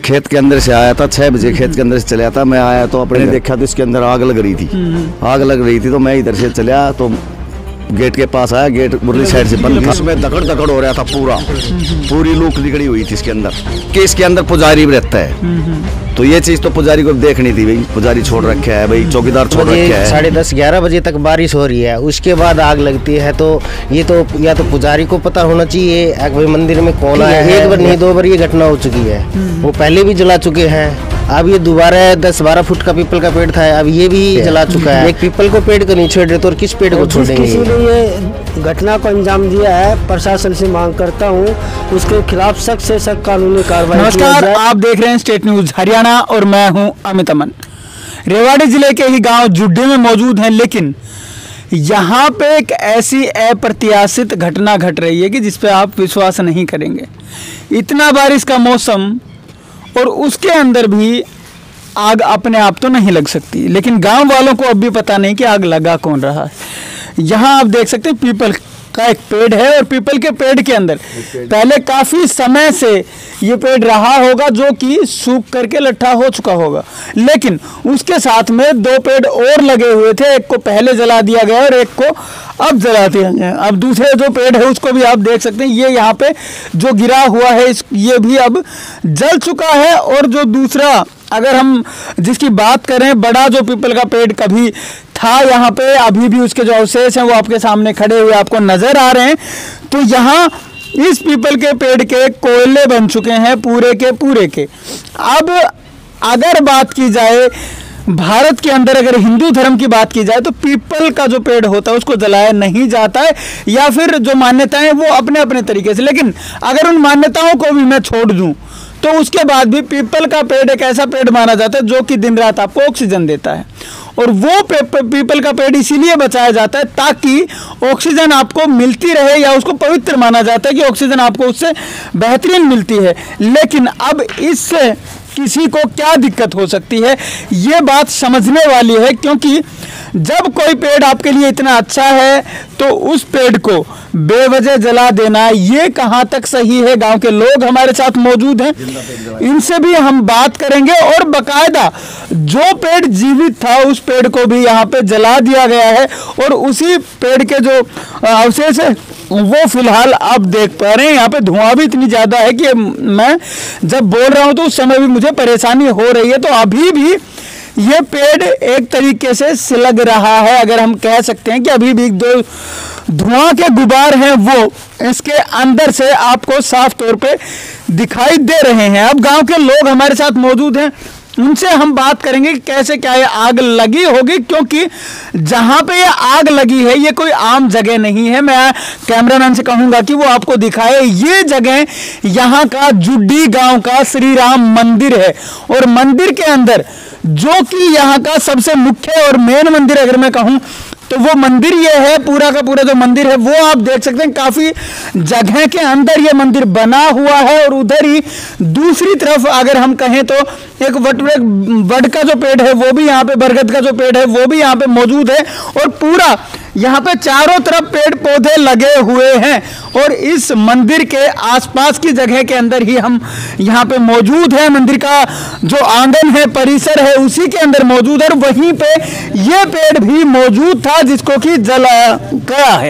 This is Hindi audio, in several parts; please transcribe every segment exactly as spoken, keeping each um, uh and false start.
खेत के अंदर से आया था, छह बजे खेत के अंदर से चला था। मैं आया तो अपने देखा तो इसके अंदर आग लग रही थी। आग लग रही थी तो मैं इधर से चला तो गेट के पास आया, गेट मुरली साइड से बंद था। उसमें दकड़ दकड़ हो रहा था, पूरा पूरी लूक निकली हुई थी इसके अंदर कि इसके अंदर पुजारी भी रहता है। तो ये चीज तो पुजारी को देखनी थी भाई, पुजारी छोड़ रखा है भाई, चौकीदार छोड़ रखा है। साढ़े दस ग्यारह बजे तक बारिश हो रही है, उसके बाद आग लगती है। तो ये तो या तो पुजारी को पता होना चाहिए भाई मंदिर में कौन आया है। एक बार नहीं दो बार ये घटना हो चुकी है, वो पहले भी जला चुके हैं। अब ये दोबारा दस बारह फुट का पीपल का पेड़ था, अब ये भी जला चुका है। एक पीपल को पेड़ को नहीं छोड़ रहे तो और किस पेड़ को छोड़ेंगे? किसी ने ये घटना को अंजाम दिया है, प्रशासन से मांग करता हूँ उसके खिलाफ सख्त से सख्त कानूनी कार्रवाई। नमस्कार, आप देख रहे हैं स्टेट न्यूज हरियाणा और मैं हूं अमित अमन। रेवाड़ी जिले के ही गांव जुड्डी में मौजूद हैं, लेकिन यहाँ पे एक ऐसी अप्रत्याशित घटना घट रही है कि जिस पे आप विश्वास नहीं करेंगे। इतना बारिश का मौसम और उसके अंदर भी आग अपने आप तो नहीं लग सकती, लेकिन गांव वालों को अब भी पता नहीं कि आग लगा कौन रहा है। यहाँ आप देख सकते हैं पीपल का एक पेड़ है और पीपल के पेड़ के अंदर पहले काफी समय से ये पेड़ रहा होगा जो कि सूख करके लट्ठा हो चुका होगा, लेकिन उसके साथ में दो पेड़ और लगे हुए थे। एक को पहले जला दिया गया और एक को अब जला दिया गया। अब दूसरे जो पेड़ है उसको भी आप देख सकते हैं, ये यहाँ पे जो गिरा हुआ है इस ये भी अब जल चुका है। और जो दूसरा अगर हम जिसकी बात करें, बड़ा जो पीपल का पेड़ कभी था यहाँ पे, अभी भी उसके जो अवशेष हैं वो आपके सामने खड़े हुए आपको नजर आ रहे हैं। तो यहाँ इस पीपल के पेड़ के कोयले बन चुके हैं पूरे के पूरे के। अब अगर बात की जाए भारत के अंदर, अगर हिंदू धर्म की बात की जाए तो पीपल का जो पेड़ होता है उसको जलाया नहीं जाता है, या फिर जो मान्यताएं वो अपने अपने तरीके से। लेकिन अगर उन मान्यताओं को भी मैं छोड़ दूं तो उसके बाद भी पीपल का पेड़ एक ऐसा पेड़ माना जाता है जो कि दिन रात आपको ऑक्सीजन देता है। और वो पीपल का पेड़ इसीलिए बचाया जाता है ताकि ऑक्सीजन आपको मिलती रहे, या उसको पवित्र माना जाता है कि ऑक्सीजन आपको उससे बेहतरीन मिलती है। लेकिन अब इससे किसी को क्या दिक्कत हो सकती है, ये बात समझने वाली है, क्योंकि जब कोई पेड़ आपके लिए इतना अच्छा है तो उस पेड़ को बेवजह जला देना ये कहाँ तक सही है। गांव के लोग हमारे साथ मौजूद हैं, इनसे भी हम बात करेंगे। और बकायदा जो पेड़ जीवित था उस पेड़ को भी यहाँ पे जला दिया गया है, और उसी पेड़ के जो अवशेष है वो फिलहाल आप देख पा रहे हैं। यहाँ पे धुआं भी इतनी ज़्यादा है कि मैं जब बोल रहा हूँ तो उस समय भी मुझे परेशानी हो रही है। तो अभी भी ये पेड़ एक तरीके से सिलग रहा है, अगर हम कह सकते हैं कि अभी भी दो धुआं के गुबार हैं वो इसके अंदर से आपको साफ तौर पे दिखाई दे रहे हैं। अब गांव के लोग हमारे साथ मौजूद हैं, उनसे हम बात करेंगे कि कैसे क्या ये आग लगी होगी, क्योंकि जहां पे ये आग लगी है ये कोई आम जगह नहीं है। मैं कैमरामैन से कहूंगा कि वो आपको दिखाए। ये जगह यहाँ का जुड्डी गांव का श्री राम मंदिर है, और मंदिर के अंदर जो कि यहाँ का सबसे मुख्य और मेन मंदिर अगर मैं कहूँ तो वो मंदिर ये है, पूरा का पूरा जो मंदिर है वो आप देख सकते हैं काफी जगह के अंदर ये मंदिर बना हुआ है। और उधर ही दूसरी तरफ अगर हम कहें तो एक वट वट का जो पेड़ है वो भी यहाँ पे, बरगद का जो पेड़ है वो भी यहाँ पे मौजूद है, और पूरा यहाँ पे चारों तरफ पेड़ पौधे लगे हुए हैं। और इस मंदिर के आसपास की जगह के अंदर ही हम यहाँ पे मौजूद हैं। मंदिर का जो आंगन है, परिसर है, उसी के अंदर मौजूद है, और वहीं पे ये पेड़ भी मौजूद था जिसको कि जलाया गया है।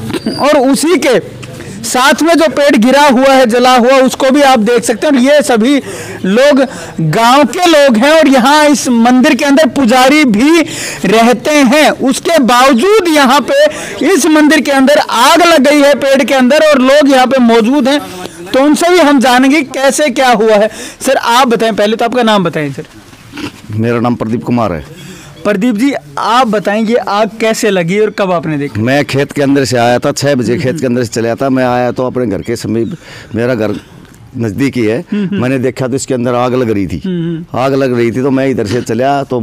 और उसी के साथ में जो पेड़ गिरा हुआ है, जला हुआ, उसको भी आप देख सकते हैं। और ये सभी लोग गांव के लोग हैं, और यहाँ इस मंदिर के अंदर पुजारी भी रहते हैं। उसके बावजूद यहाँ पे इस मंदिर के अंदर आग लग गई है पेड़ के अंदर, और लोग यहाँ पे मौजूद हैं। तो उनसे भी हम जानेंगे कैसे क्या हुआ है। सर आप बताएं, पहले तो आपका नाम बताएं। सर मेरा नाम प्रदीप कुमार है। प्रदीप जी आप बताएंगे आग कैसे लगी और कब आपने देखी? मैं खेत के अंदर से आया था, छह बजे खेत के अंदर से चला था। मैं आया तो अपने घर के समीप, मेरा घर नज़दीक ही है, मैंने देखा तो इसके अंदर आग लग रही थी। आग लग रही थी तो मैं इधर से चला तो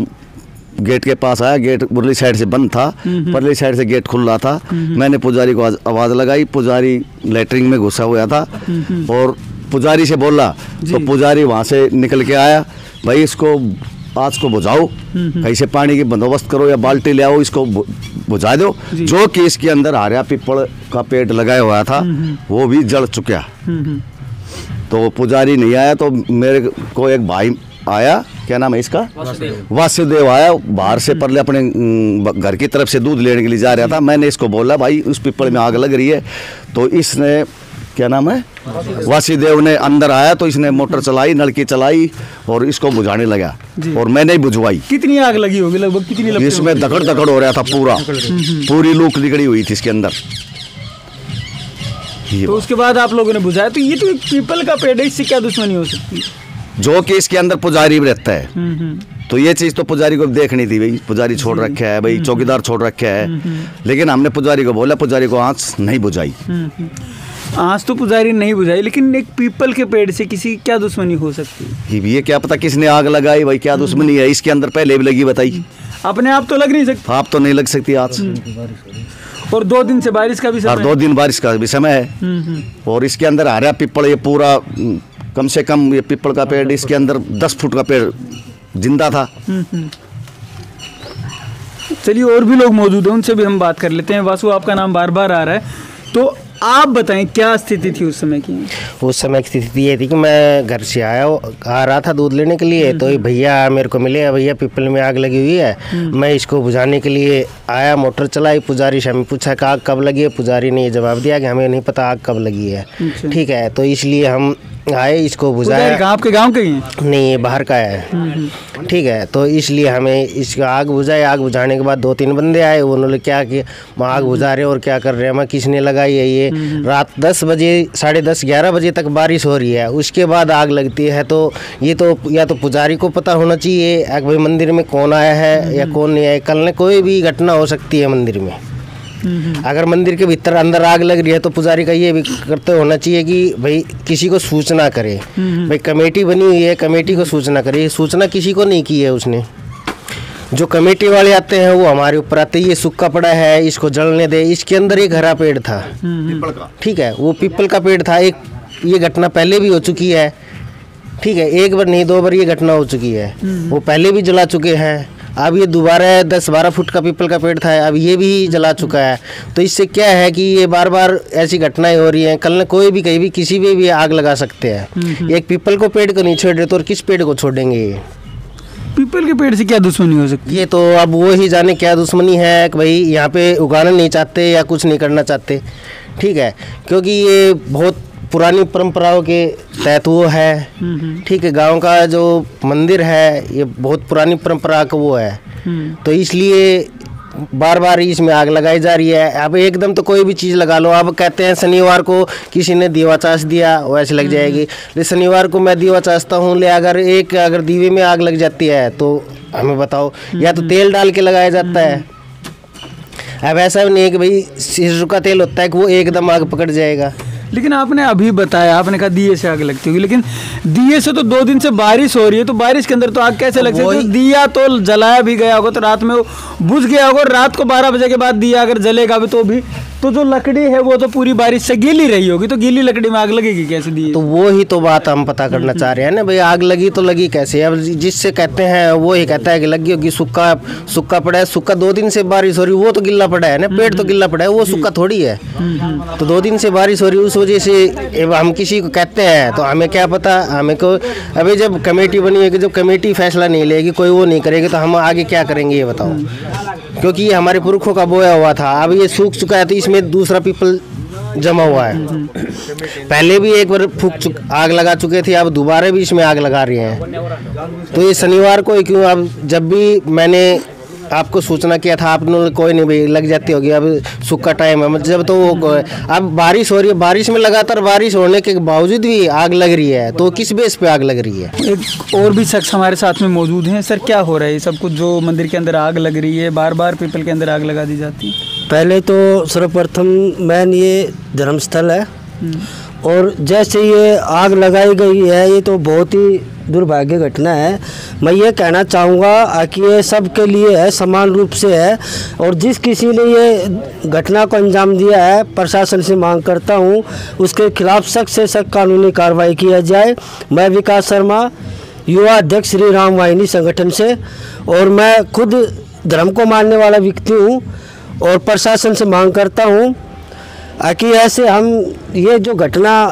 गेट के पास आया। गेट मुरली साइड से बंद था, परली साइड से गेट खुला था। मैंने पुजारी को आवाज़ लगाई, पुजारी लैटरिन में घुसा हुआ था, और पुजारी से बोला तो पुजारी वहाँ से निकल के आया, भाई इसको आज को बुझाओ, कैसे पानी की बंदोबस्त करो या बाल्टी ले आओ, इसको बुझा दो। जो कि इसके अंदर हरा पीपल का पेड़ लगाया हुआ था वो भी जल चुका। तो पुजारी नहीं आया, तो मेरे को एक भाई आया, क्या नाम है इसका, वासुदेव आया बाहर से, पहले अपने घर की तरफ से दूध लेने के लिए जा रहा था। मैंने इसको बोला भाई उस पीपल में आग लग रही है, तो इसने, क्या नाम है, वासुदेव ने अंदर आया, तो इसने मोटर चलाई, नलकी चलाई और इसको बुझाने लगा और मैंने ही बुझवाई। कितनी आग लगी होगी लगभग, कितनी लगी? इसमें दकड़ दकड़ हो रहा था पूरा, पूरी लूक निकली हुई थी इसके अंदर। तो उसके बाद आप लोगों ने बुझाया। तो ये तो एक पीपल का पेड़ है, इससे क्या दुश्मनी हो सकती है? जो कि इसके अंदर पुजारी भी रहता है, तो ये चीज़ तो पुजारी को देखनी थी भाई। पुजारी छोड़ रखा है भाई, चौकीदार छोड़ रखा है, लेकिन हमने पुजारी को बोला, पुजारी को आँच नहीं बुझाई। आँच तो पुजारी नहीं बुझाई, लेकिन एक पीपल के पेड़ से किसी क्या दुश्मनी हो सकती है? ये क्या पता किसने आग लगाई भाई, क्या दुश्मनी है इसके अंदर पहले भी लगी, बताइए। अपने आप तो लग नहीं सकती, आप तो नहीं लग सकती आँच। और दो दिन से बारिश का भी समय, और दो दिन बारिश का भी समय है, और इसके अंदर आ रहा पीपल, ये पूरा कम से कम ये पीपल का पेड़ इसके अंदर दस फुट का पेड़ जिंदा था। चलिए, और भी लोग मौजूद हैं, उनसे भी हम बात कर लेते हैं। वासु, आपका नाम बार बार आ रहा है, तो आप बताएं क्या स्थिति थी उस समय की? उस समय की स्थिति ये थी कि मैं घर से आया आ रहा था दूध लेने के लिए, तो भैया मेरे को मिले, भैया पीपल में आग लगी हुई है। मैं इसको बुझाने के लिए आया, मोटर चलाई, पुजारी से हमें पूछा कि आग कब लगी है। पुजारी ने ये जवाब दिया कि हमें नहीं पता आग कब लगी है। ठीक है, तो इसलिए हम आए, इसको बुझाया। आपके गांव के ही हैं? नहीं, ये बाहर का है। ठीक है, तो इसलिए हमें इसका आग बुझाई। आग बुझाने के बाद दो तीन बंदे आए, उन्होंने क्या कि आग बुझा रहे और क्या कर रहे हैं, मैं किसने लगाई है ये। रात दस बजे साढ़े दस ग्यारह बजे तक बारिश हो रही है, उसके बाद आग लगती है। तो ये तो या तो पुजारी को पता होना चाहिए कि भाई मंदिर में कौन आया है या कौन नहीं आया। कल ने कोई भी घटना हो सकती है मंदिर में। अगर मंदिर के भीतर अंदर आग लग रही है तो पुजारी का ये भी करते होना चाहिए कि भाई किसी को सूचना करे। भाई कमेटी बनी हुई है, कमेटी को सूचना करे। सूचना किसी को नहीं की है उसने। जो कमेटी वाले आते हैं वो हमारे ऊपर आते हैं, ये सूखा पड़ा है इसको जलने दे। इसके अंदर एक हरा पेड़ था पीपल का, ठीक है, वो पीपल का पेड़ था। एक ये घटना पहले भी हो चुकी है, ठीक है, एक बार नहीं दो बार ये घटना हो चुकी है। वो पहले भी जला चुके हैं, अब ये दोबारा दस बारह फुट का पीपल का पेड़ था, अब ये भी जला चुका है। तो इससे क्या है कि ये बार बार ऐसी घटनाएं हो रही हैं। कल न कोई भी कहीं भी किसी भी भी आग लगा सकते हैं। एक पीपल को पेड़ को नहीं छोड़ रहे तो और किस पेड़ को छोड़ेंगे? ये पीपल के पेड़ से क्या दुश्मनी हो सकती है? ये तो अब वो ही जाने क्या दुश्मनी है कि भाई यहाँ पे उगाना नहीं चाहते या कुछ नहीं करना चाहते, ठीक है, क्योंकि ये बहुत पुरानी परंपराओं के तहत वो है, ठीक है। गांव का जो मंदिर है ये बहुत पुरानी परंपरा का वो है, तो इसलिए बार बार इसमें आग लगाई जा रही है। अब एकदम तो कोई भी चीज़ लगा लो, अब कहते हैं शनिवार को किसी ने दीवा चास दिया वो ऐसे लग जाएगी, लेकिन शनिवार को मैं दीवा चासता हूँ, ले अगर एक अगर दीवे में आग लग जाती है तो हमें बताओ, या तो तेल डाल के लगाया जाता है। अब ऐसा नहीं है कि भाई सरसों का तेल होता है कि वो एकदम आग पकड़ जाएगा। लेकिन आपने अभी बताया, आपने कहा दिए से आग लगती होगी, लेकिन दिए से तो दो दिन से बारिश हो रही है, तो बारिश के अंदर तो आग कैसे लग सकती है? दिया तो जलाया भी गया होगा, तो रात में वो बुझ गया होगा। रात को बारह बजे के बाद दिया अगर जलेगा भी तो भी तो जो लकड़ी है वो तो पूरी बारिश से गीली रही होगी, तो गीली लकड़ी में आग लगेगी कैसे? दिए तो वो ही तो बात हम पता करना चाह रहे हैं ना भाई, आग लगी तो लगी कैसे? अब जिससे कहते हैं वो ही कहता है कि लगी होगी, सूखा सूखा पड़ा है। सूखा दो दिन से बारिश हो रही, वो तो गिल्ला पड़ा है ना, पेड़ तो गिल्ला पड़ा है, वो सूखा थोड़ी है। तो दो दिन से बारिश हो रही, उस वजह से हम किसी को कहते हैं तो हमें क्या पता। हमें को अभी जब कमेटी बनी है कि जब कमेटी फैसला नहीं लेगी, कोई वो नहीं करेगी, तो हम आगे क्या करेंगे ये बताओ? क्योंकि ये हमारे पुरखों का बोया हुआ था, अब ये सूख चुका है तो इसमें दूसरा पीपल जमा हुआ है। पहले भी एक बार फूक चुक आग लगा चुके थे, अब दोबारा भी इसमें आग लगा रहे हैं। तो ये शनिवार को क्यों, अब जब भी मैंने आपको सूचना किया था आपने कोई नहीं भाई लग जाती होगी, अब सूखा टाइम है जब, तो वो अब बारिश हो रही है, बारिश में लगातार बारिश होने के बावजूद भी आग लग रही है, तो किस बेस पे आग लग रही है? एक और भी शख्स हमारे साथ में मौजूद हैं। सर, क्या हो रहा है सब कुछ जो मंदिर के अंदर आग लग रही है, बार बार पीपल के अंदर आग लगा दी जाती है? पहले तो सर्वप्रथम मैन ये धर्मस्थल है, और जैसे ये आग लगाई गई है ये तो बहुत ही दुर्भाग्य घटना है। मैं ये कहना चाहूँगा कि ये सबके लिए है, समान रूप से है, और जिस किसी ने ये घटना को अंजाम दिया है प्रशासन से मांग करता हूँ उसके खिलाफ सख्त से सख्त कानूनी कार्रवाई किया जाए। मैं विकास शर्मा, युवा अध्यक्ष श्री राम वाहिनी संगठन से, और मैं खुद धर्म को मानने वाला व्यक्ति हूँ, और प्रशासन से मांग करता हूँ कि ऐसे हम ये जो घटना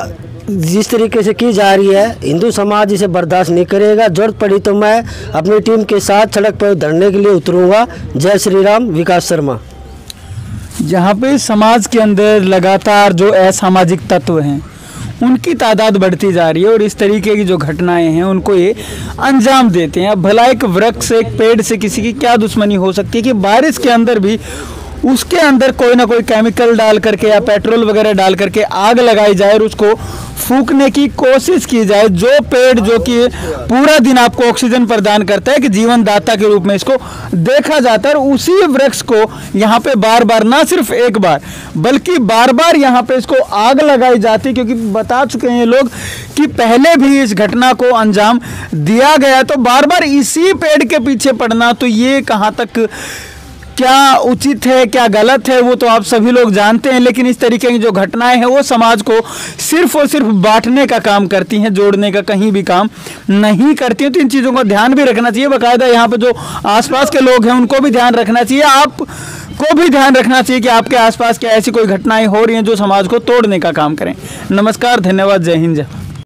जिस तरीके से की जा रही है, हिंदू समाज इसे बर्दाश्त नहीं करेगा। जरूरत पड़ी तो मैं अपनी टीम के साथ सड़क पर धरने के लिए उतरूंगा। जय श्री राम। विकास शर्मा। जहाँ पे समाज के अंदर लगातार जो असामाजिक तत्व हैं उनकी तादाद बढ़ती जा रही है और इस तरीके की जो घटनाएं हैं उनको ये अंजाम देते हैं। अब भला एक वृक्ष से, एक पेड़ से किसी की क्या दुश्मनी हो सकती है कि बारिश के अंदर भी उसके अंदर कोई ना कोई केमिकल डाल करके या पेट्रोल वगैरह डाल करके आग लगाई जाए और उसको फूकने की कोशिश की जाए। जो पेड़ जो कि पूरा दिन आपको ऑक्सीजन प्रदान करता है, कि जीवन दाता के रूप में इसको देखा जाता है, और उसी वृक्ष को यहाँ पे बार बार, ना सिर्फ एक बार बल्कि बार बार यहाँ पे इसको आग लगाई जाती है। क्योंकि बता चुके हैं ये लोग कि पहले भी इस घटना को अंजाम दिया गया, तो बार बार इसी पेड़ के पीछे पड़ना, तो ये कहाँ तक क्या उचित है, क्या गलत है, वो तो आप सभी लोग जानते हैं। लेकिन इस तरीके की जो घटनाएं हैं वो समाज को सिर्फ और सिर्फ बांटने का काम करती हैं, जोड़ने का कहीं भी काम नहीं करती हैं। तो इन चीज़ों का ध्यान भी रखना चाहिए। बाकायदा यहाँ पे जो आसपास के लोग हैं उनको भी ध्यान रखना चाहिए, आप को भी ध्यान रखना चाहिए कि आपके आसपास क्या ऐसी कोई घटनाएं हो रही हैं जो समाज को तोड़ने का काम करें। नमस्कार, धन्यवाद, जय हिंद।